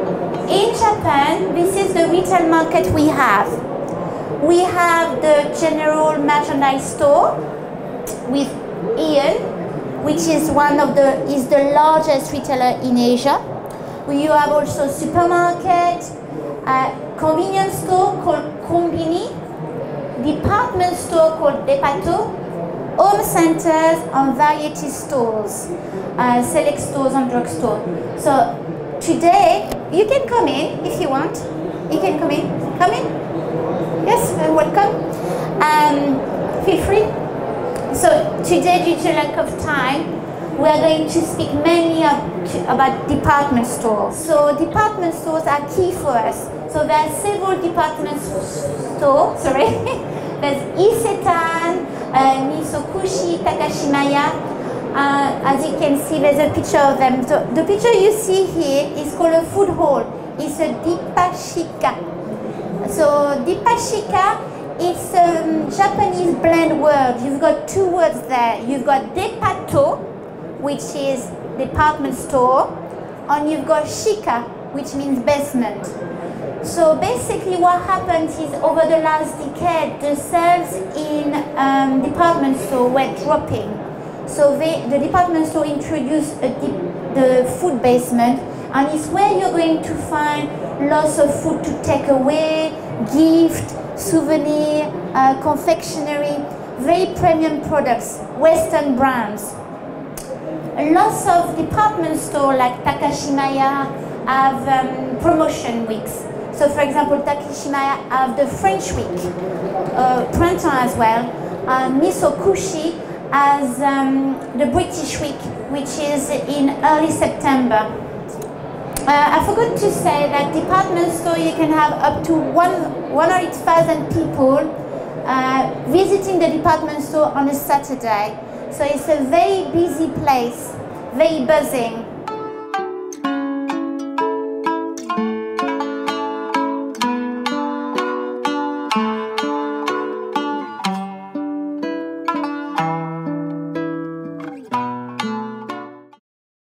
In Japan, this is the retail market we have. We have the general merchandise store with Aeon, which is the largest retailer in Asia. You have also supermarket, convenience store called Combini, department store called Depato, home centers and variety stores, select stores and drugstore. So today, you can come in if you want. You can come in. Come in. Yes, welcome. Feel free. So today, due to lack of time, we are going to speak mainly about department stores. So department stores are key for us. So there are several department stores. Sorry, there's Isetan, Misokushi, Takashimaya. As you can see, there's a picture of them. So the picture you see here is called a food hall. It's a Dipashika. So Dipashika, it's a Japanese blend word. You've got two words there. You've got Depato, which is department store, and you've got Shika, which means basement. So basically what happens is over the last decade, the sales in department store were dropping. So the department store introduced the food basement, and it's where you're going to find lots of food to take away, gift, souvenir, confectionery, very premium products, Western brands. Lots of department stores like Takashimaya have promotion weeks. So for example, Takashimaya have the French week, printemps as well. Misokushi has the British week, which is in early September. I forgot to say that department store you can have up to 100,000 people visiting the department store on a Saturday. So it's a very busy place, very buzzing.